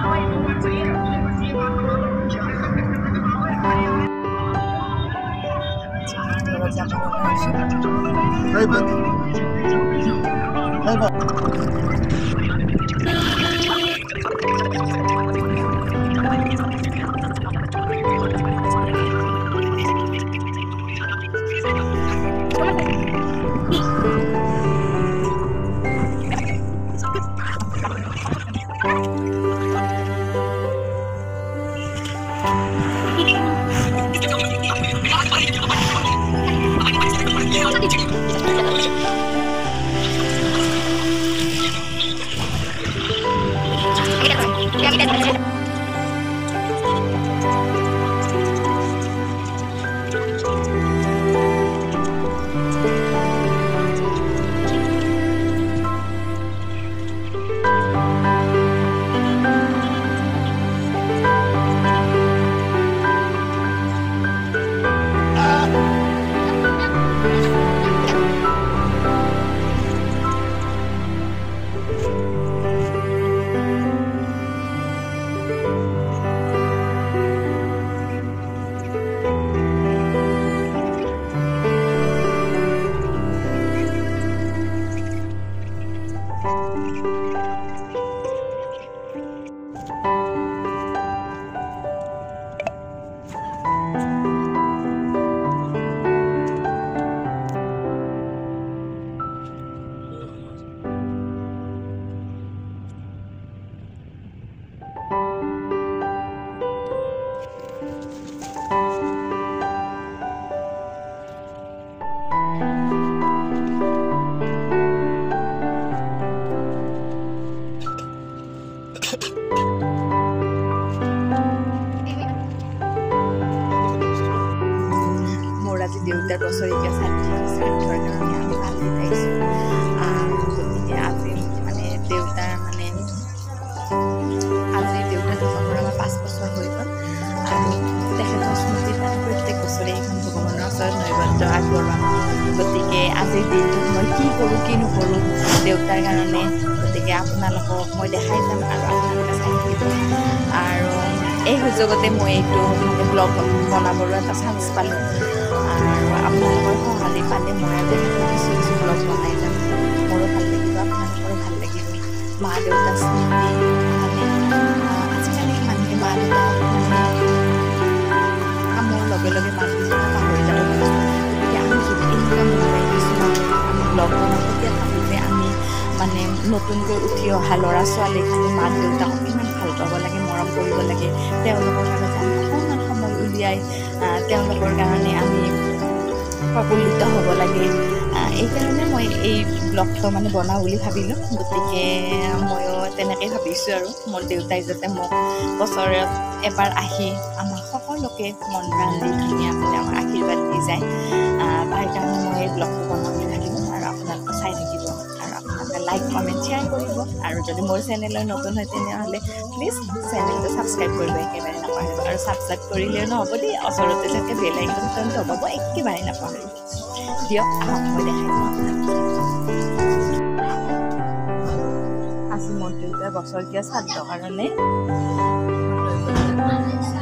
deutar বছৰীয়া শ্ৰাদ্ধৰ কাৰণে আমি পাল্লি পাইছোঁ। গতিকে আজি মানে দেউতাৰ মানে আজি দেউতাৰ ঢুকাবৰ আমাৰ 5 বছৰ হৈ গ'ল আৰু তেখেতৰ স্মৃতিত আমি প্ৰত্যেক বছৰে এইখন ভগৱানৰ ওচৰত নৈবদ্য আগবঢ়াওঁ। গতিকে আজিৰ দিনটোত মই কি কৰোঁ কি নকৰোঁ দেউতাৰ কাৰণে, গতিকে আপোনালোকক মই দেখাই যাম আৰু আপোনালোকে চাই থাকিব। আৰু এই সুযোগতে মই এইটো মানে ব্লগ বনাবলৈ এটা চান্স পালোঁ আৰু আপোনালোকৰ সঁহাৰি পালে মই আৰু কিছু কিছু ব্লগ বনাই যাম। মোৰো ভাল লাগিব, আপোনালোকৰো ভাল লাগিব। মা দেউতাৰ স্মৃতি মানে আজিকালি মানুহে মা দেউতাক মানে কামৰ লগে লগে মা দেউতাক পাহৰি যাব লাগে। গতিকে আমি যদি এনেকুৱা মনে কিছুমান আমি ব্লগ বনাওঁ তেতিয়া ভাবোঁ যে আমি মানে নতুনকৈ উঠি অহা ল'ৰা ছোৱালীক আমি মা দেউতাকক ইমান ভাল পাব লাগে, মৰম কৰিব লাগে। তেওঁলোকৰ কাৰণে আমি অকণমান সময় উলিয়াই তেওঁলোকৰ কাৰণে আমি প্ৰফুল্লিত হ'ব লাগে। এইকাৰণে মই এই ব্লগটো মানে বনাওঁ বুলি ভাবিলোঁ। গতিকে ময়ো তেনেকৈ ভাবিছোঁ আৰু মোৰ দেউতাই যাতে মোক বছৰত এবাৰ আহি আমাক সকলোকে মন প্ৰাণ দি ধুনীয়াকৈ আমাক আশীৰ্বাদ দি যায়। সেইকাৰণে মই এই ব্লগটো বনাওঁ বুলি ভাবিলোঁ আৰু আপোনালোকে চাই থাকিব আৰু আপোনালোকে লাইক কমেণ্ট শ্বেয়াৰ কৰিব। আৰু যদি মোৰ চেনেললৈ নতুন হয় তেনেহ'লে প্লিজ চেনেলটো ছাবস্ক্ৰাইব কৰিব একেবাৰে নাপাহৰিব। আৰু ছাবস্ক্ৰাইব কৰিলেও নহ'ব দেই, ওচৰতে যাতে বেল আইকনটো দবাব একেবাৰে নাপাহৰিব। দিয়ক আহক মই দেখাই দিম আপোনালোকক। আজি মোৰ দেউতাৰ বছৰীয়া শ্ৰাদ্ধৰ কাৰণে